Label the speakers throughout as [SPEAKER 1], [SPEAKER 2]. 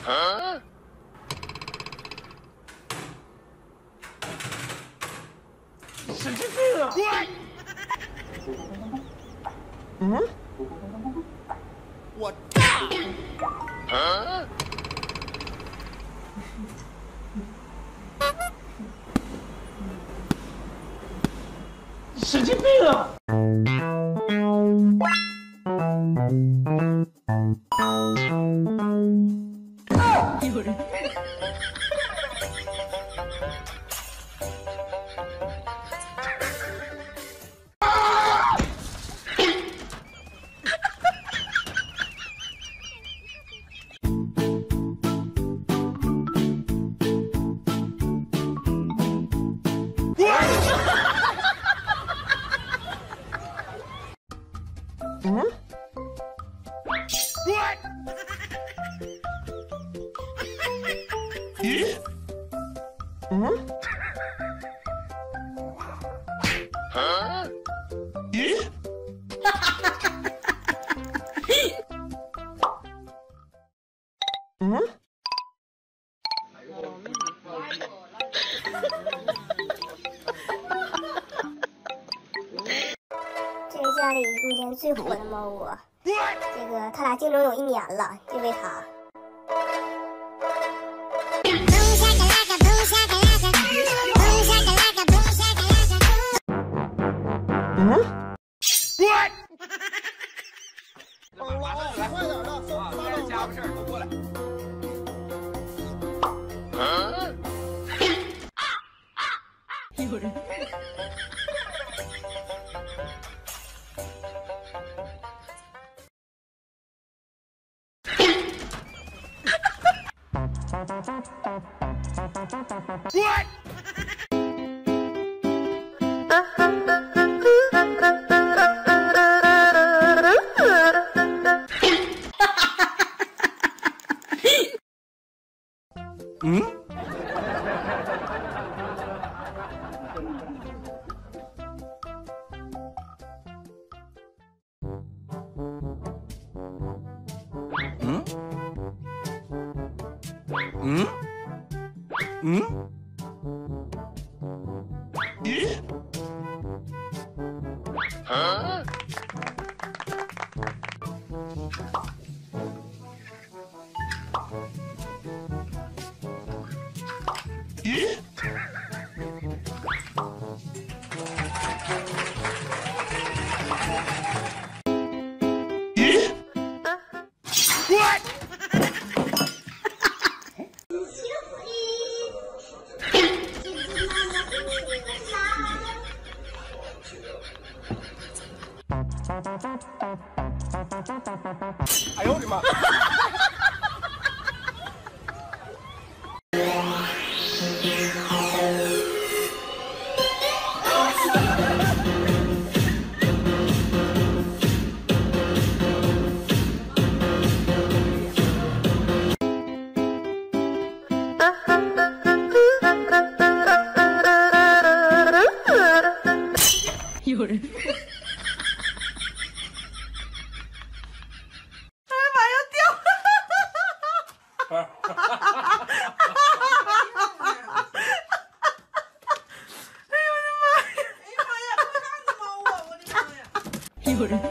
[SPEAKER 1] 神经病啊！嗯？我炸！神经病啊！有人。嗯 ？What？ 咦？嗯？啊？咦？哈哈哈哈哈！嗯？
[SPEAKER 2] 这是家里目前最火的猫窝，这个他俩竞争有1年了，就为它。
[SPEAKER 1] 嗯 ？What？
[SPEAKER 3] 快点的，别人家务事都过来。
[SPEAKER 1] 有人。What？ 嗯？嗯？嗯？嗯？咦？啊？咦？咦 ？What？ 哎呦我的妈！
[SPEAKER 4] 有人。
[SPEAKER 5] 哎呀妈，要掉！哎呦我的妈呀！哎呀妈呀，多大的猫啊！我的妈呀！
[SPEAKER 4] 有人。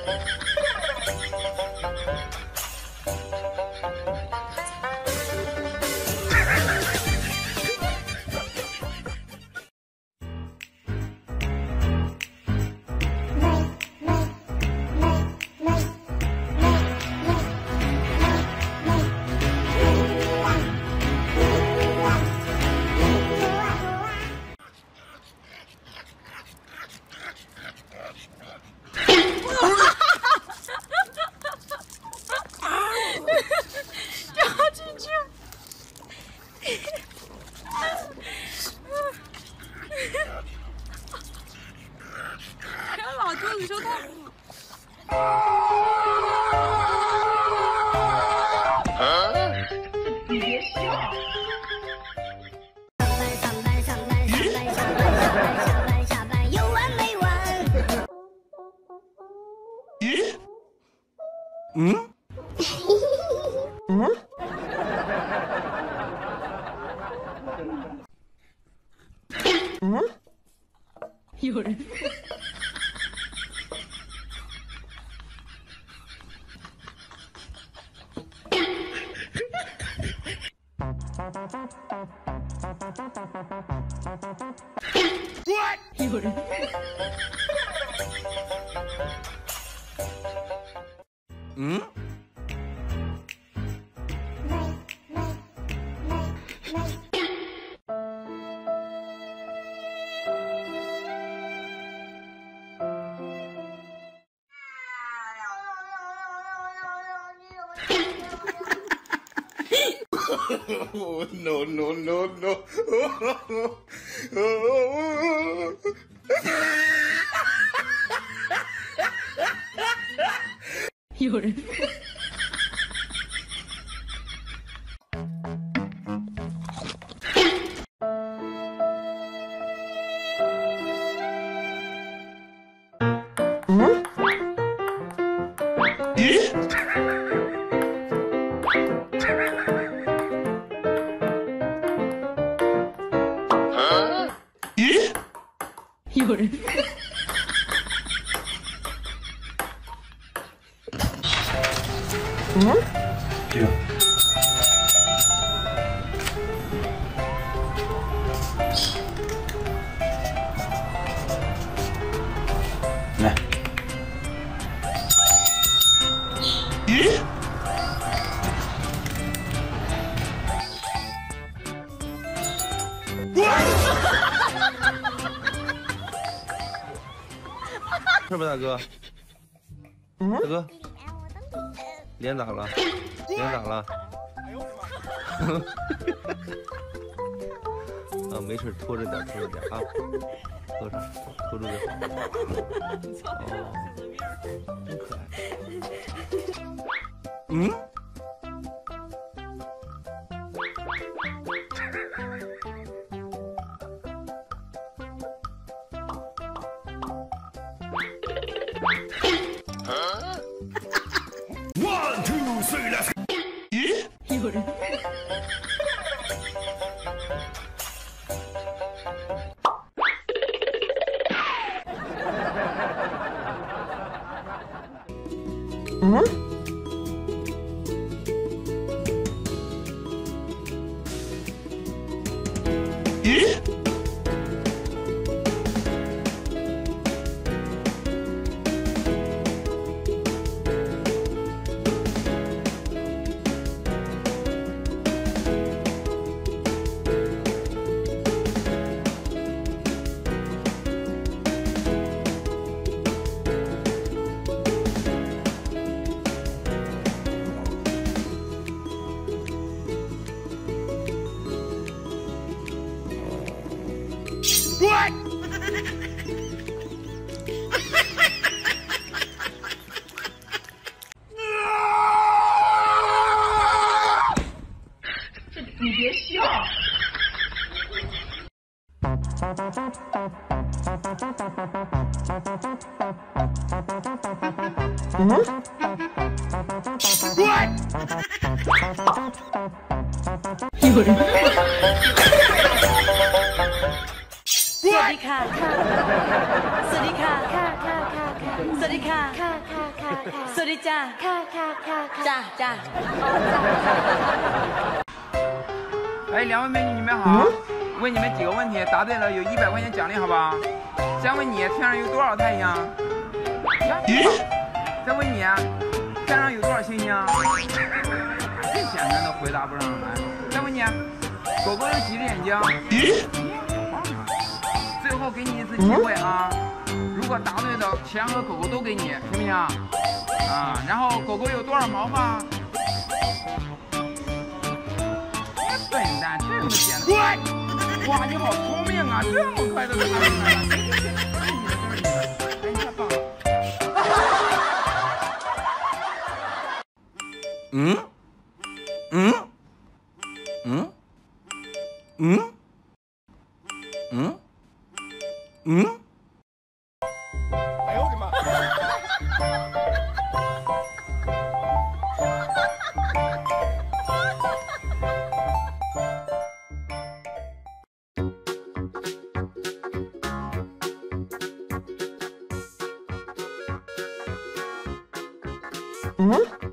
[SPEAKER 5] 老肚子受痛。
[SPEAKER 4] 你别笑。
[SPEAKER 2] 上班有完没完？
[SPEAKER 1] 咦？嗯？嗯？
[SPEAKER 5] 有人。有人。
[SPEAKER 3] 嗯。Oh, no, no, no, no.
[SPEAKER 5] 有人。有人。
[SPEAKER 3] 这个。来。是不是大哥？大哥，脸咋了？脸咋了？啊，没事，拖着点啊，拖着，拖住点。哦，真可爱。嗯？One, two, three, let's go.
[SPEAKER 5] 有人。
[SPEAKER 1] What?
[SPEAKER 5] 你别笑。
[SPEAKER 1] What?
[SPEAKER 5] 有人。สวัสดีค่ะสวัสดีค่ะสวัสดีค่ะสวัสดีจ้าจ้า
[SPEAKER 4] 哎，两位美女，你们好。问你们几个问题，答对了有100块钱奖励，好不好？再问你，天上有多少太阳？再问你，天上有多少星星？这简单的回答不上来。再问你，狗狗有几只眼睛？最后给你一次机会啊！如果答对的，钱和狗狗都给你，行不行？啊，然后狗狗有多少毛发？笨蛋，这么简单！哇，你好聪明啊，这么快就答出来了！哎，你太棒了！嗯？嗯？嗯？嗯？嗯？嗯？
[SPEAKER 1] 哎呦我的妈！
[SPEAKER 2] 嗯。